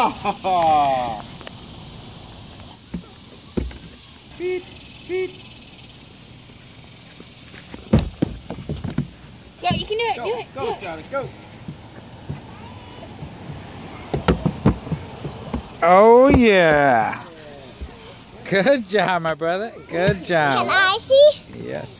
Oh! Beep, beep. Go, you can do it, Go, do it. go, do it. Johnny, go. Oh yeah. Good job, my brother. Good job. Can I see? Yes.